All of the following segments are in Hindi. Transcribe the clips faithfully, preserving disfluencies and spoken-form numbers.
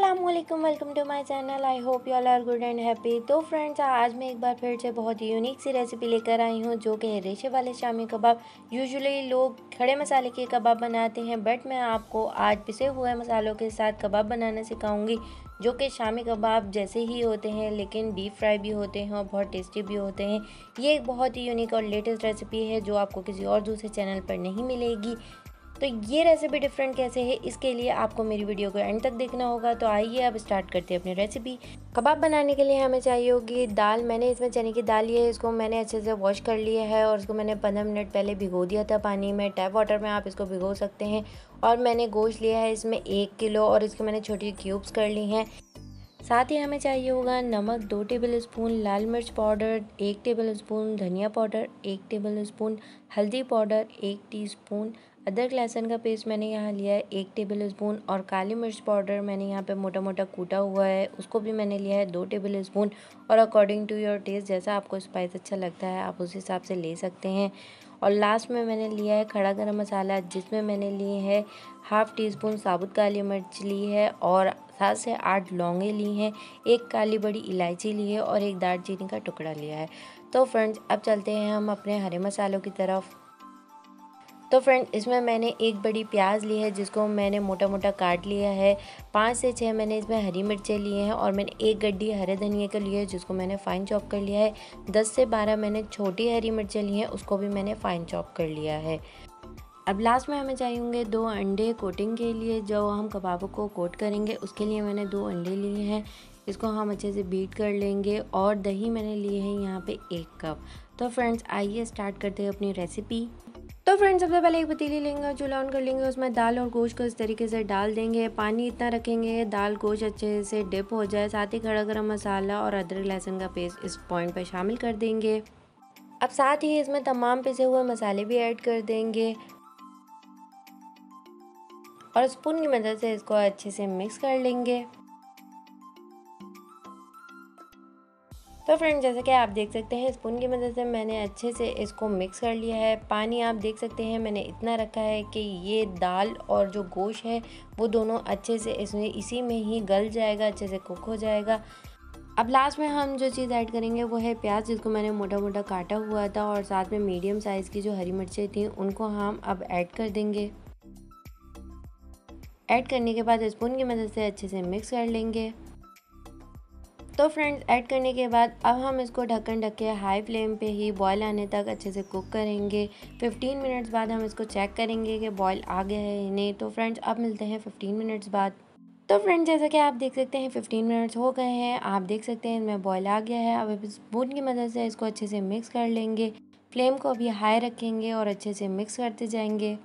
अस्सलामुअलैकुम, welcome to my channel. I hope you all are good and happy. तो फ्रेंड्स, आज मैं एक बार फिर से बहुत ही यूनिक सी रेसिपी लेकर आई हूँ जो कि है रेशे वाले शामी कबाब। यूजुअली लोग खड़े मसाले के कबाब बनाते हैं, बट मैं आपको आज पिसे हुए मसालों के साथ कबाब बनाना सिखाऊंगी जो कि शामी कबाब जैसे ही होते हैं, लेकिन डीप फ्राई भी होते हैं और बहुत टेस्टी भी होते हैं। ये एक बहुत ही यूनिक और लेटेस्ट रेसिपी है जो आपको किसी और दूसरे चैनल पर नहीं मिलेगी। तो ये रेसिपी डिफरेंट कैसे है, इसके लिए आपको मेरी वीडियो को एंड तक देखना होगा। तो आइए अब स्टार्ट करते हैं अपनी रेसिपी। कबाब बनाने के लिए हमें चाहिए होगी दाल। मैंने इसमें चने की दाल ली है, इसको मैंने अच्छे से वॉश कर लिया है और इसको मैंने पंद्रह मिनट पहले भिगो दिया था पानी में। टैप वाटर में आप इसको भिगो सकते हैं। और मैंने गोश्त लिया है इसमें एक किलो और इसके मैंने छोटी क्यूब्स कर ली हैं। साथ ही हमें चाहिए होगा नमक दो टेबल स्पून, लाल मिर्च पाउडर एक टेबल स्पून, धनिया पाउडर एक टेबल स्पून, हल्दी पाउडर एक टीस्पून, अदरक लहसुन का पेस्ट मैंने यहाँ लिया है एक टेबल स्पून और काली मिर्च पाउडर मैंने यहाँ पे मोटा मोटा कूटा हुआ है, उसको भी मैंने लिया है दो टेबल स्पून। और अकॉर्डिंग टू योर टेस्ट, जैसा आपको स्पाइस अच्छा लगता है आप उस हिसाब से ले सकते हैं। और लास्ट में मैंने लिया है खड़ा गरम मसाला, जिसमें मैंने लिए है हाफ़ टी स्पून साबुत काली मिर्च ली है और सात से आठ लौंगे ली हैं, एक काली बड़ी इलायची ली है और एक दालचीनी का टुकड़ा लिया है। तो फ्रेंड्स, अब चलते हैं हम अपने हरे मसालों की तरफ। तो फ्रेंड, इसमें मैंने एक बड़ी प्याज ली है जिसको मैंने मोटा मोटा काट लिया है। पाँच से छः मैंने इसमें हरी मिर्चें लिए हैं और मैंने एक गड्डी हरे धनिए का लिए है जिसको मैंने फ़ाइन चॉप कर लिया है। दस से बारह मैंने छोटी हरी मिर्चें ली हैं, उसको भी मैंने फ़ाइन चॉप कर लिया है। अब लास्ट में हमें चाहिए होंगे दो अंडे कोटिंग के लिए, जो हम कबाबों को कोट करेंगे उसके लिए मैंने दो अंडे लिए हैं। इसको हम अच्छे से बीट कर लेंगे। और दही मैंने लिए है यहाँ पे एक कप। तो फ्रेंड्स, आइए स्टार्ट करते हैं अपनी रेसिपी। तो फ्रेंड्स, सबसे पहले एक पतीली लेंगे और चूल्हा ऑन कर लेंगे। उसमें दाल और गोश्त को इस तरीके से डाल देंगे। पानी इतना रखेंगे दाल गोश्त अच्छे से डिप हो जाए। साथ ही खड़ा गरम मसाला और अदरक लहसुन का पेस्ट इस पॉइंट पर शामिल कर देंगे। अब साथ ही इसमें तमाम पिसे हुए मसाले भी ऐड कर देंगे और स्पून की मदद से इसको अच्छे से मिक्स कर लेंगे। तो फ्रेंड, जैसे कि आप देख सकते हैं स्पून की मदद से मैंने अच्छे से इसको मिक्स कर लिया है। पानी आप देख सकते हैं मैंने इतना रखा है कि ये दाल और जो गोश्त है वो दोनों अच्छे से इसमें इसी में ही गल जाएगा, अच्छे से कुक हो जाएगा। अब लास्ट में हम जो चीज़ ऐड करेंगे वो है प्याज, जिसको मैंने मोटा मोटा काटा हुआ था, और साथ में मीडियम साइज़ की जो हरी मिर्चें थी उनको हम अब ऐड कर देंगे। ऐड करने के बाद स्पून की मदद से अच्छे से मिक्स कर लेंगे। तो फ्रेंड्स, ऐड करने के बाद अब हम इसको ढक्कन ढक के हाई फ्लेम पे ही बॉयल आने तक अच्छे से कुक करेंगे। पंद्रह मिनट्स बाद हम इसको चेक करेंगे कि बॉयल आ गया है नहीं। तो फ्रेंड्स, अब मिलते हैं पंद्रह मिनट्स बाद। तो फ्रेंड्स, जैसा कि आप देख सकते हैं पंद्रह मिनट्स हो गए हैं। आप देख सकते हैं इसमें बॉयल आ गया है। अब स्पून की मदद से इसको अच्छे से मिक्स कर लेंगे। फ्लेम को अभी हाई रखेंगे और अच्छे से मिक्स करते जाएंगे।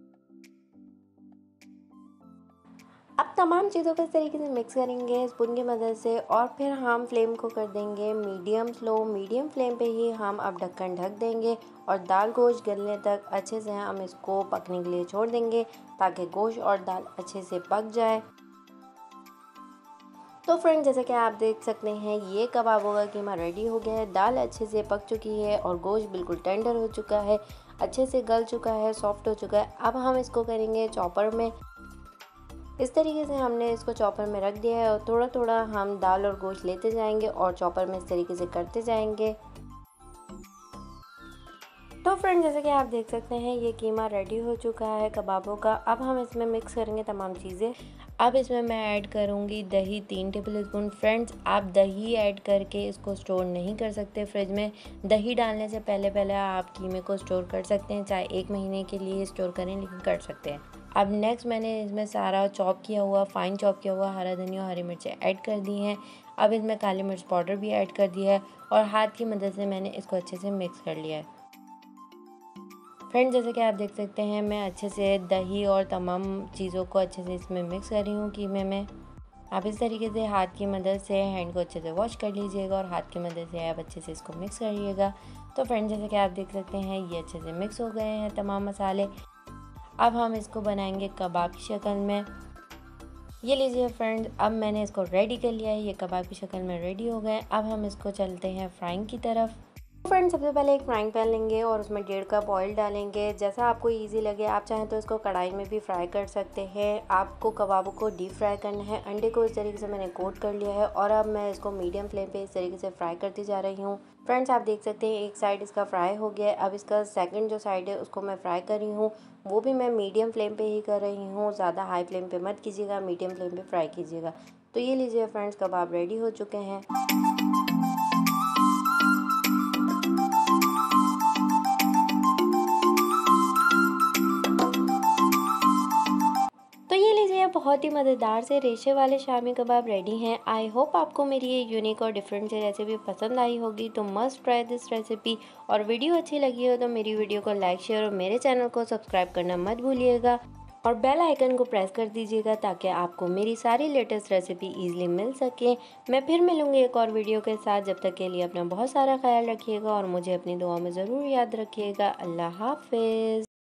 अब तमाम चीज़ों को इस तरीके से मिक्स करेंगे स्पून की मदद से और फिर हम फ्लेम को कर देंगे मीडियम स्लो। मीडियम फ्लेम पे ही हम अब ढक्कन ढक देंगे और दाल गोश्त गलने तक अच्छे से हम इसको पकने के लिए छोड़ देंगे ताकि गोश्त और दाल अच्छे से पक जाए। तो फ्रेंड, जैसे कि आप देख सकते हैं ये कबाबों का कीमा रेडी हो गया है। दाल अच्छे से पक चुकी है और गोश्त बिल्कुल टेंडर हो चुका है, अच्छे से गल चुका है, सॉफ्ट हो चुका है। अब हम इसको करेंगे चॉपर में। इस तरीके से हमने इसको चॉपर में रख दिया है और थोड़ा थोड़ा हम दाल और गोश्त लेते जाएंगे और चॉपर में इस तरीके से करते जाएंगे। तो फ्रेंड, जैसे कि आप देख सकते हैं ये कीमा रेडी हो चुका है कबाबों का। अब हम इसमें मिक्स करेंगे तमाम चीज़ें। अब इसमें मैं ऐड करूँगी दही तीन टेबल स्पून। फ्रेंड्स, आप दही ऐड करके इसको स्टोर नहीं कर सकते फ्रिज में। दही डालने से पहले पहले आप कीमे को स्टोर कर सकते हैं, चाहे एक महीने के लिए स्टोर करें, लेकिन कर सकते हैं। अब नेक्स्ट मैंने इसमें सारा चॉप किया हुआ फ़ाइन चॉप किया हुआ हरा धनिया और हरी मिर्चें ऐड कर दी हैं। अब इसमें काली मिर्च पाउडर भी ऐड कर दिया है और हाथ की मदद से मैंने इसको अच्छे से मिक्स कर लिया है। फ्रेंड्स, जैसे कि आप देख सकते हैं मैं अच्छे से दही और तमाम चीज़ों को अच्छे से इसमें मिक्स कर रही हूँ कीमे में। आप इस तरीके से हाथ की मदद से हैंड को अच्छे से वॉश कर लीजिएगा और हाथ की मदद से आप अच्छे से इसको मिक्स करिएगा। तो फ्रेंड्स, जैसे कि आप देख सकते हैं ये अच्छे से मिक्स हो गए हैं तमाम मसाले। अब हम इसको बनाएंगे कबाब की शक्ल में। ये लीजिए फ्रेंड्स, अब मैंने इसको रेडी कर लिया है। ये कबाब की शक्ल में रेडी हो गए। अब हम इसको चलते हैं फ्राइंग की तरफ। फ्रेंड्स सबसे पहले एक फ्राइंग पैन लेंगे और उसमें डेढ़ कप ऑयल डालेंगे। जैसा आपको इजी लगे, आप चाहें तो इसको कढ़ाई में भी फ्राई कर सकते हैं। आपको कबाबों को डीप फ्राई करना है। अंडे को इस तरीके से मैंने कोट कर लिया है और अब मैं इसको मीडियम फ्लेम पे इस तरीके से फ्राई करती जा रही हूँ। फ्रेंड्स आप देख सकते हैं एक साइड इसका फ्राई हो गया है। अब इसका सेकंड जो साइड है उसको मैं फ्राई कर रही हूँ, वो भी मैं मीडियम फ्लेम पे ही कर रही हूँ। ज़्यादा हाई फ्लेम पे मत कीजिएगा, मीडियम फ्लेम पे फ्राई कीजिएगा। तो ये लीजिए फ्रेंड्स, कबाब रेडी हो चुके हैं। तो ये लीजिए, बहुत ही मज़ेदार से रेशे वाले शामी कबाब रेडी हैं। आई होप आपको मेरी ये यूनिक और डिफरेंट सी रेसिपी पसंद आई होगी। तो मस्ट ट्राई दिस रेसिपी। और वीडियो अच्छी लगी हो तो मेरी वीडियो को लाइक, शेयर और मेरे चैनल को सब्सक्राइब करना मत भूलिएगा और बेल आइकन को प्रेस कर दीजिएगा ताकि आपको मेरी सारी लेटेस्ट रेसिपी ईजिली मिल सके। मैं फिर मिलूँगी एक और वीडियो के साथ। जब तक के लिए अपना बहुत सारा ख्याल रखिएगा और मुझे अपनी दुआ में ज़रूर याद रखिएगा। अल्लाह हाफिज़।